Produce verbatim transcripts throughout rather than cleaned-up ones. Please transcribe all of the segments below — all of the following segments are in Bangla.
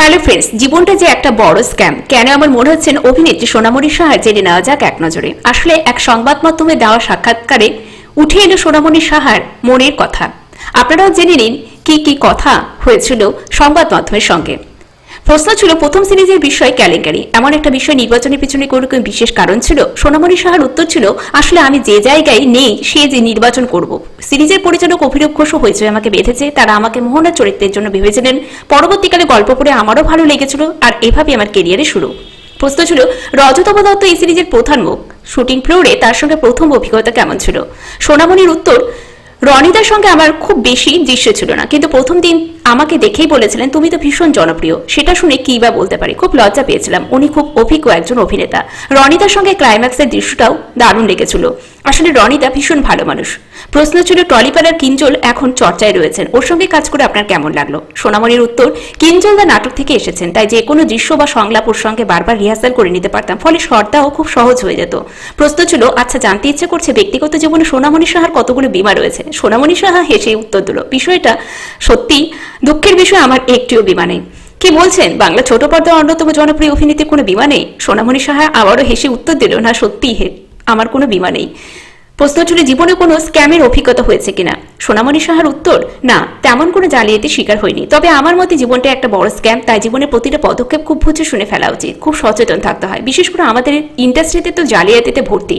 হ্যালো ফ্রেন্ডস, জীবনটা যে একটা বড় স্ক্যাম কেন আমার মনে হচ্ছে অভিনেত্রী সোনামণি সাহার জেনে নেওয়া যাক এক নজরে। আসলে এক সংবাদ মাধ্যমে দেওয়া সাক্ষাৎকারে উঠে এলো সোনামণি সাহার মনের কথা। আপনারাও জেনে নিন কি কি কথা হয়েছিল সংবাদ মাধ্যমের সঙ্গে। প্রশ্ন ছিল প্রথম সিরিজের বিষয় কেলেঙ্কারি, এমন একটা বিষয় নির্বাচনের পিছনে কোনো কোনো বিশেষ কারণ ছিল? সোনামণি সাহার উত্তর ছিল, আসলে আমি যে জায়গায় নেই সে যে নির্বাচন করব। সিরিজের পরিচালক অভিরূপ ঘোষও হয়েছে আমাকে বেঁধেছে, তারা আমাকে মোহনা চরিত্রের জন্য ভেবেছিলেন। পরবর্তীকালে গল্প পড়ে আমারও ভালো লেগেছিল, আর এভাবে আমার কেরিয়ারে শুরু। প্রশ্ন ছিল রজতাভ দত্ত এই সিরিজের প্রধান মুখ, শুটিং ফ্লোরে তার সঙ্গে প্রথম অভিজ্ঞতা কেমন ছিল? সোনামণির উত্তর, রনিদার সঙ্গে আমার খুব বেশি দৃশ্য ছিল না, কিন্তু প্রথম দিন আমাকে দেখেই বলেছিলেন তুমি তো ভীষণ জনপ্রিয়। সেটা শুনে কি বা বলতে পারি, খুব লজ্জা পেয়েছিলাম। উনি খুব অভিজ্ঞ একজন অভিনেতা। রনিদার সঙ্গে ক্লাইম্যাক্সের দৃশ্যটাও দারুণ লেগেছিল। আসলে রনিদা ভীষণ ভালো মানুষ। প্রশ্ন ছিল টলিপাড়ার কিঞ্জল এখন চর্চায় রয়েছেন, ওর সঙ্গে কাজ করে আপনার কেমন লাগলো? সোনামণির উত্তর, কিঞ্জল দা নাটক থেকে এসেছেন, তাই যে কোনো দৃশ্য বা সংলাপ ওর সঙ্গে বারবার রিহার্সাল করে নিতে পারতাম, ফলে শর্তাও খুব সহজ হয়ে যেত। প্রশ্ন ছিল আচ্ছা, জানতে ইচ্ছে করছে ব্যক্তিগত জীবনে সোনামণি সাহার কতগুলো বীমা রয়েছে? সোনামণি সাহা হেসে উত্তর দিল, বিষয়টা সত্যি দুঃখের বিষয়, আমার একটিও বীমা নেই। কি বলছেন, বাংলা ছোট পর্দার অন্যতম জনপ্রিয় অভিনেত্রীর কোনো বীমা নেই? সোনামণি সাহা আবারও হেসে উত্তর দিল, না সত্যি হে আমার কোনো বীমা নেই। প্রশ্ন ছিল জীবনে কোনো স্ক্যামের অভিজ্ঞতা হয়েছে কিনা? সোনামণি সাহার উত্তর, না তেমন কোনো জালিয়াতির শিকার হয়নি, তবে আমার মতে জীবনটা একটা বড় স্ক্যাম, তাই জীবনের প্রতিটা পদক্ষেপ খুব বুঝে শুনে ফেলা উচিত, খুব সচেতন থাকতে হয়। বিশেষ করে আমাদের ইন্ডাস্ট্রিতে তো জালিয়াতিতে ভর্তি।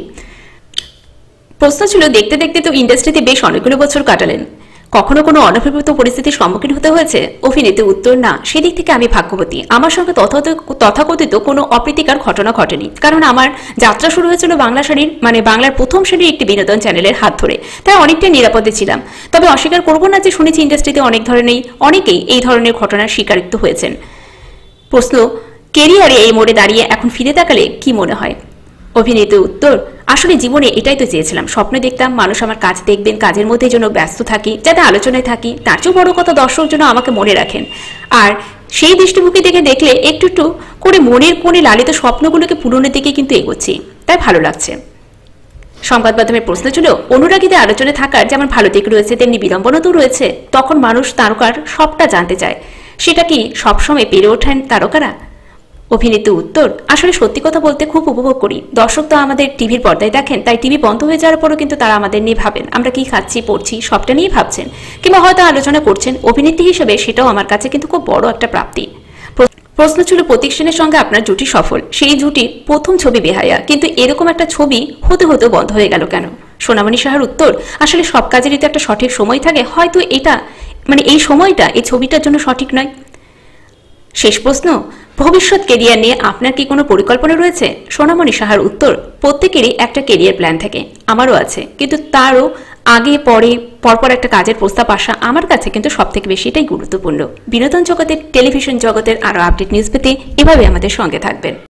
প্রশ্ন ছিল দেখতে দেখতে তো ইন্ডাস্ট্রিতে বেশ অনেকগুলো বছর কাটালেন, কখনো কোনো অনভিপ্রেত পরিস্থিতির সম্মুখীন হতে হয়েছে? অভিনেত্রী উত্তর, না, সেদিক থেকে আমি ভাগ্যবতী। আমার সঙ্গে তথাকথিত কোনো অপ্রীতিকর ঘটনা ঘটেনি, কারণ আমার যাত্রা শুরু হয়েছিল বাংলা শাড়ির মানে বাংলার প্রথম শ্রেণীর একটি বিনোদন চ্যানেলের হাত ধরে, তাই অনেকটাই নিরাপদে ছিলাম। তবে অস্বীকার করবো না যে শুনেছি ইন্ডাস্ট্রিতে অনেক ধরনের অনেকেই এই ধরনের ঘটনার শিকারিত্ব হয়েছেন। প্রশ্ন, কেরিয়ারে এই মোড়ে দাঁড়িয়ে এখন ফিরে তাকালে কি মনে হয়? অভিনেত্রী উত্তর, আসলে জীবনে এটাই তো চেয়েছিলাম, স্বপ্নে দেখতাম মানুষ আমার কাজ দেখবেন, কাজের মধ্যে যেন ব্যস্ত থাকি, যাতে আলোচনায় থাকি, তার চেয়েও বড় কথা দর্শক যেন আমাকে মনে রাখেন। আর সেই দৃষ্টিভঙ্গি থেকে দেখলে একটু একটু করে মনের কোণে লালিত স্বপ্নগুলোকে পূরণের দিকে কিন্তু এগোচ্ছি, তাই ভালো লাগছে। সংবাদ মাধ্যমের প্রশ্ন ছিল অনুরাগীদের আলোচনায় থাকার যেমন ভালো দিক রয়েছে তেমনি বিড়ম্বনা তো রয়েছে, তখন মানুষ তারকার সবটা জানতে চায়, সেটা কি সবসময় পেরে ওঠেন তারকারা? অভিনেত্রী উত্তর, আসলে সত্যি কথা বলতে খুব উপভোগ করি। দর্শক তো আমাদের টিভির পর্দায় দেখেন, তাই টিভি বন্ধ হয়ে যাওয়ার পরও কিন্তু তারা আমাদের নিয়ে ভাবেন, আমরা কি খাচ্ছি পড়ছি সবটা নিয়ে ভাবছেন, কিংবা হয়তো আলোচনা করছেন। অভিনেত্রী হিসেবে সেটাও আমার কাছে কিন্তু খুব বড় একটা প্রাপ্তি। প্রশ্ন ছিল প্রতীক সেনের সঙ্গে আপনার জুটি সফল, সেই জুটির প্রথম ছবি বেহায়া, কিন্তু এরকম একটা ছবি হতে হতেও বন্ধ হয়ে গেল কেন? সোনামণি সাহার উত্তর, আসলে সব কাজেরই তো একটা সঠিক সময় থাকে, হয়তো এটা মানে এই সময়টা এই ছবিটার জন্য সঠিক নয়। শেষ প্রশ্ন, ভবিষ্যৎ কেরিয়ার নিয়ে আপনার কি কোনো পরিকল্পনা রয়েছে? সোনামণি সাহার উত্তর, প্রত্যেকেরই একটা কেরিয়ার প্ল্যান থাকে, আমারও আছে, কিন্তু তারও আগে পরে পরপর একটা কাজের প্রস্তাব আসা আমার কাছে কিন্তু সব থেকে বেশি এটাই গুরুত্বপূর্ণ। বিনোদন জগতের টেলিভিশন জগতের আরও আপডেট নিউজ পেতে এভাবে আমাদের সঙ্গে থাকবেন।